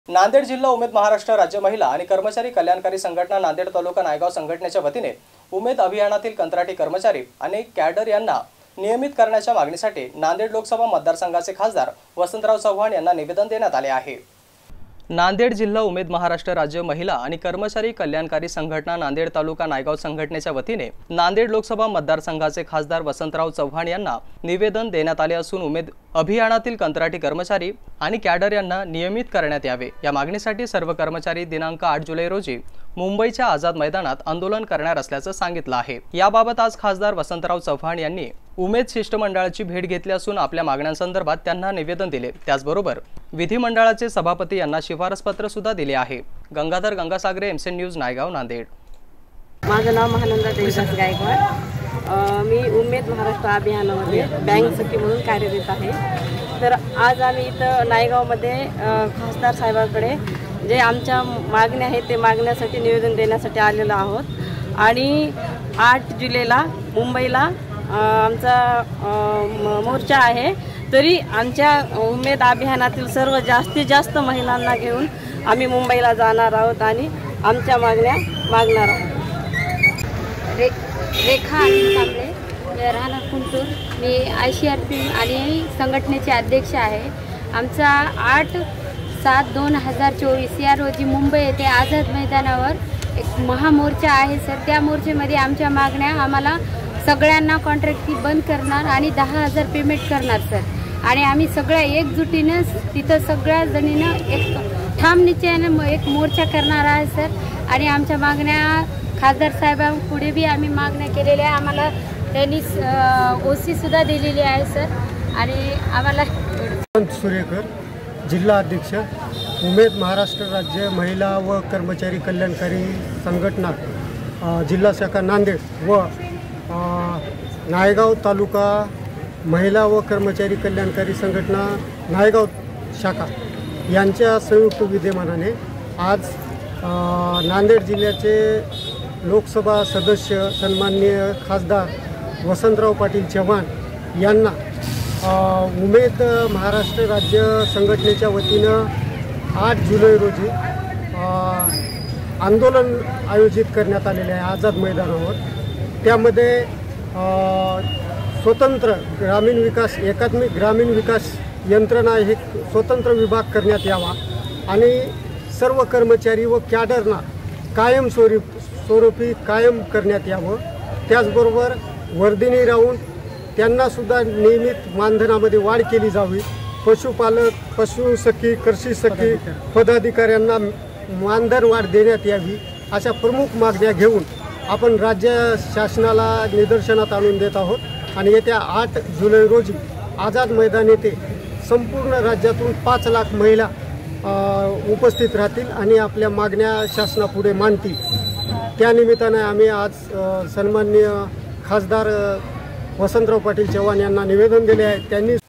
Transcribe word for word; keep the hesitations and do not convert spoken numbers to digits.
नांदेड जिल्हा उमेद महाराष्ट्र राज्य महिला आणि कर्मचारी कल्याणकारी संघटना नांदेड तालुका नायगाव संघटनेच्या वतीने उमेद अभियानातील कंत्राटी कर्मचारी आणि कॅडर यांना नियमित करण्याच्या मागणीसाठी नांदेड लोकसभा मतदारसंघाचे खासदार वसंतराव चव्हाण यांना निवेदन देण्यात आले आहे। नांदेड जिल्हा उमेद महाराष्ट्र राज्य महिला आणि कर्मचारी कल्याणकारी संघटना नांदेड तालुका नायगाव संघटनेच्या वतीने नांदेड लोकसभा मतदारसंघाचे खासदार वसंतराव चव्हाण यांना निवेदन देण्यात आले असून उमेद अभियानातील कंत्राटी कर्मचारी आणि कॅडर यांना नियमित करण्यात यावे या मागणीसाठी सर्व कर्मचारी दिनांक आठ जुलै रोजी मुंबईच्या आझाद मैदानात आंदोलन करणार असल्याचं सांगितलं आहे। याबाबत आज खासदार वसंतराव चव्हाण यांनी उमेद शिष्टमंडळाची भेट घेतली असून आपल्या मागण्यांसंदर्भात त्यांना निवेदन दिले। त्याचबरोबर विधिमंडळाचे सभापती यांना शिफारस पत्र सुद्धा दिले आहे। Gangadhar Gangasagare, MCN news, Naigaon, Nanded. माझं नाव महानंदा देवदास गायकवाड। मी उमेद महाराष्ट्र अभियानामध्ये बँक सखी म्हणून कार्यरत आहे। तर आज आम्ही इथं नायगावमध्ये खासदार साहेबांकडे जे आमच्या मागण्या आहेत ते मागण्यासाठी निवेदन देण्यासाठी आलेलो आहोत। आणि आठ जुलैला मुंबईला आमचा मोर्चा आहे। तरी आमच्या उमेद अभियानातील सर्व जास्तीत जास्त महिलांना घेऊन आम्ही मुंबईला जाणार आहोत आणि आमच्या मागण्या मागणार आहोत। रे रेखा अनिल कांबळे, राहणार कुंटूर। मी आय सी आर पी आणि संघटनेचे अध्यक्ष आहे। आमचा आठ सात दोन हजार चोवीस या रोजी मुंबई येथे आझाद मैदानावर एक महामोर्चा आहे सर। त्या मोर्चेमध्ये आमच्या मागण्या आम्हाला सगळ्यांना कॉन्ट्रॅक्ट फी बंद करणार आणि दहा हजार पेमेंट करणार सर। आणि आम्ही सगळ्या एकजुटीनं तिथं सगळ्या जणीनं एक ठाम निश्चयानं एक मोर्चा करणार आहे सर। आणि आमच्या मागण्या खासदार साहेबांपुढे बी आम्ही मागण्या केलेल्या आहे। आम्हाला त्यांनी ओसी सुद्धा दिलेली आहे सर। आणि आम्हाला सुरेकर, जिल्हा अध्यक्ष, उमेद महाराष्ट्र राज्य महिला व कर्मचारी कल्याणकारी संघटना जिल्हा शाखा नांदेड व नायगाव तालुका महिला व कर्मचारी कल्याणकारी संघटना नायगाव शाखा यांच्या संयुक्त विद्यमानाने आज नांदेड जिल्ह्याचे लोकसभा सदस्य सन्माननीय खासदार वसंतराव पाटील चव्हाण यांना उमेद महाराष्ट्र राज्य संघटनेच्या वतीनं आठ जुलै रोजी आंदोलन आयोजित करण्यात आलेले आहे आझाद मैदानावर। त्यामध्ये स्वतंत्र ग्रामीण विकास एकात्मिक ग्रामीण विकास यंत्रणा हे स्वतंत्र विभाग करण्यात यावा आणि सर्व कर्मचारी व कॅडरना कायम स्वरूप स्वरूपी कायम करण्यात यावं। त्याचबरोबर वर्धिनी राहून त्यांनासुद्धा नियमित मानधनामध्ये वाढ केली जावी। पशुपालक, पशुसखी, कृषी सखी पदाधिकाऱ्यांना मानधन वाढ देण्यात यावी अशा प्रमुख मागण्या घेऊन आपण राज्य शासनाला निदर्शनात आणून देत आहोत। आणि येत्या आठ जुलै रोजी आझाद मैदान येथे संपूर्ण राज्यातून पाच लाख महिला उपस्थित राहतील आणि आपल्या मागण्या शासनापुढे मांडतील। त्यानिमित्ताने आम्ही आज सन्माननीय खासदार वसंतराव पाटील चव्हाण यांना निवेदन दिले आहे। त्यांनी